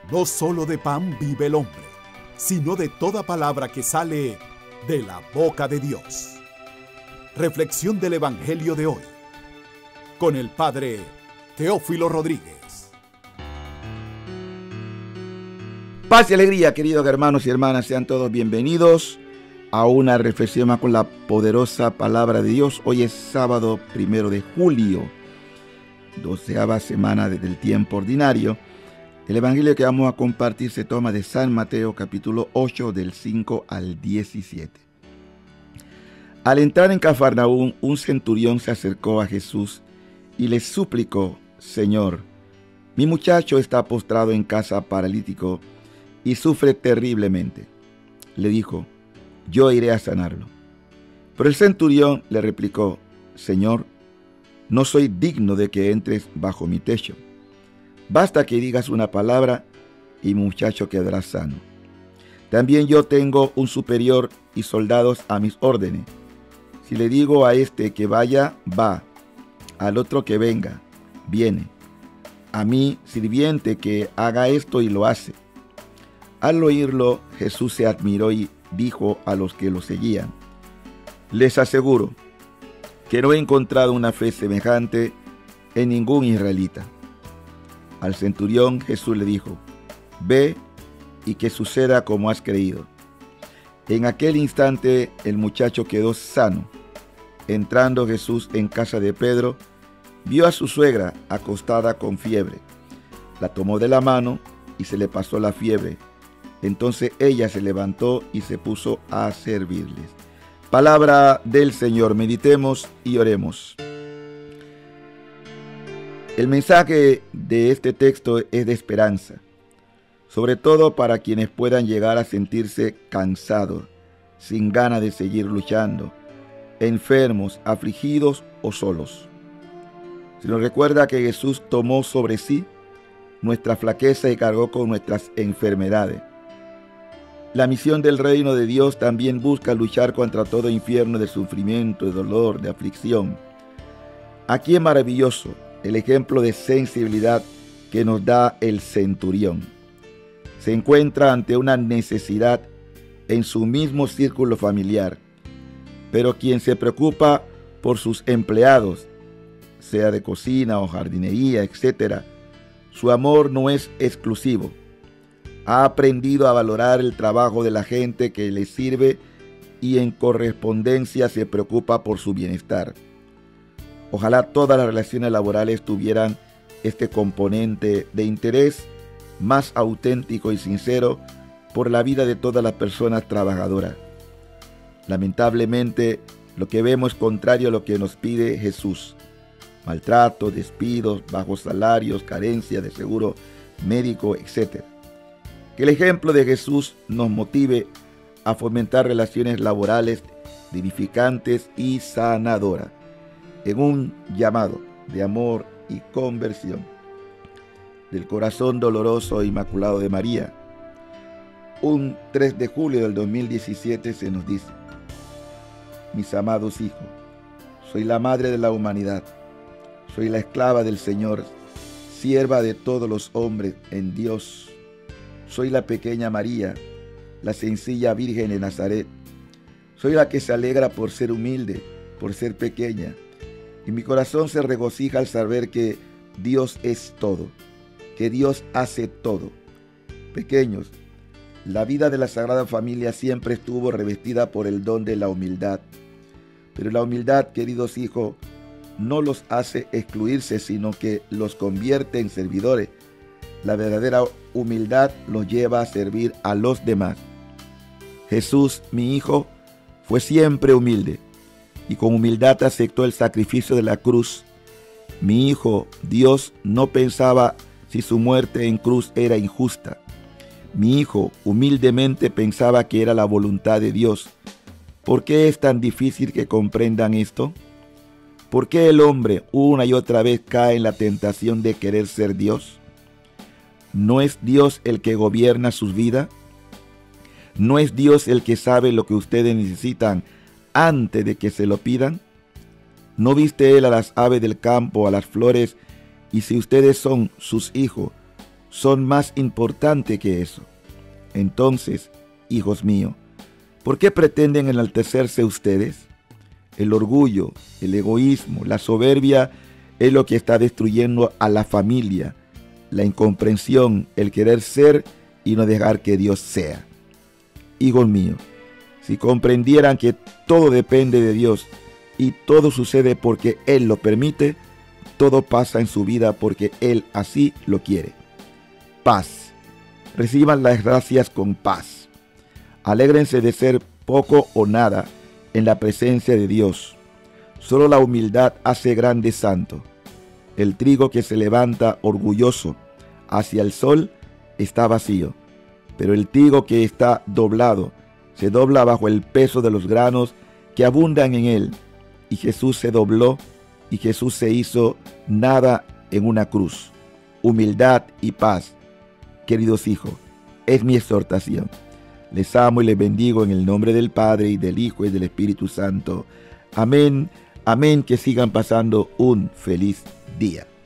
No solo de pan vive el hombre, sino de toda palabra que sale de la boca de Dios. Reflexión del Evangelio de hoy, con el Padre Teófilo Rodríguez. Paz y alegría, queridos hermanos y hermanas, sean todos bienvenidos a una reflexión más con la poderosa palabra de Dios. Hoy es sábado 1 de julio, 12ª semana del tiempo ordinario. El evangelio que vamos a compartir se toma de San Mateo capítulo 8 del 5 al 17. Al entrar en Cafarnaúm, un centurión se acercó a Jesús y le suplicó: Señor, mi muchacho está postrado en casa paralítico y sufre terriblemente. Le dijo: yo iré a sanarlo. Pero el centurión le replicó: Señor, no soy digno de que entres bajo mi techo. Basta que digas una palabra y mi muchacho quedará sano. También yo tengo un superior y soldados a mis órdenes. Si le digo a este que vaya, va; al otro que venga, viene; a mi sirviente que haga esto, y lo hace. Al oírlo, Jesús se admiró y dijo a los que lo seguían: les aseguro que no he encontrado una fe semejante en ningún israelita. Al centurión Jesús le dijo: ve y que suceda como has creído. En aquel instante el muchacho quedó sano. Entrando Jesús en casa de Pedro, vio a su suegra acostada con fiebre. La tomó de la mano y se le pasó la fiebre. Entonces ella se levantó y se puso a servirles. Palabra del Señor. Meditemos y oremos. El mensaje de este texto es de esperanza, sobre todo para quienes puedan llegar a sentirse cansados, sin ganas de seguir luchando, enfermos, afligidos o solos. Se nos recuerda que Jesús tomó sobre sí nuestra flaqueza y cargó con nuestras enfermedades. La misión del reino de Dios también busca luchar contra todo infierno de sufrimiento, de dolor, de aflicción. Aquí es maravilloso el ejemplo de sensibilidad que nos da el centurión. Se encuentra ante una necesidad en su mismo círculo familiar, pero quien se preocupa por sus empleados, sea de cocina o jardinería, etc., su amor no es exclusivo. Ha aprendido a valorar el trabajo de la gente que le sirve y en correspondencia se preocupa por su bienestar. Ojalá todas las relaciones laborales tuvieran este componente de interés más auténtico y sincero por la vida de todas las personas trabajadoras. Lamentablemente, lo que vemos es contrario a lo que nos pide Jesús: maltrato, despidos, bajos salarios, carencia de seguro médico, etc. Que el ejemplo de Jesús nos motive a fomentar relaciones laborales edificantes y sanadoras, en un llamado de amor y conversión. Del corazón doloroso e inmaculado de María, un 3 de julio del 2017 se nos dice: mis amados hijos, soy la madre de la humanidad, soy la esclava del Señor, sierva de todos los hombres en Dios. Soy la pequeña María, la sencilla Virgen de Nazaret. Soy la que se alegra por ser humilde, por ser pequeña. Y mi corazón se regocija al saber que Dios es todo, que Dios hace todo. Pequeños, la vida de la Sagrada Familia siempre estuvo revestida por el don de la humildad. Pero la humildad, queridos hijos, no los hace excluirse, sino que los convierte en servidores. La verdadera humildad los lleva a servir a los demás. Jesús, mi hijo, fue siempre humilde y con humildad aceptó el sacrificio de la cruz. Mi hijo, Dios no pensaba si su muerte en cruz era injusta. Mi hijo humildemente pensaba que era la voluntad de Dios. ¿Por qué es tan difícil que comprendan esto? ¿Por qué el hombre una y otra vez cae en la tentación de querer ser Dios? ¿No es Dios el que gobierna sus vidas? ¿No es Dios el que sabe lo que ustedes necesitan antes de que se lo pidan? ¿No viste Él a las aves del campo, a las flores? Y si ustedes son sus hijos, son más importantes que eso. Entonces, hijos míos, ¿por qué pretenden enaltecerse ustedes? El orgullo, el egoísmo, la soberbia es lo que está destruyendo a la familia. La incomprensión, el querer ser y no dejar que Dios sea. Hijos míos, si comprendieran que todo depende de Dios y todo sucede porque Él lo permite, todo pasa en su vida porque Él así lo quiere. Paz. Reciban las gracias con paz. Alégrense de ser poco o nada en la presencia de Dios. Solo la humildad hace grande santo. El trigo que se levanta orgulloso hacia el sol está vacío, pero el trigo que está doblado se dobla bajo el peso de los granos que abundan en él. Y Jesús se dobló y Jesús se hizo nada en una cruz. Humildad y paz, queridos hijos, es mi exhortación. Les amo y les bendigo en el nombre del Padre, y del Hijo, y del Espíritu Santo. Amén, amén, que sigan pasando un feliz día.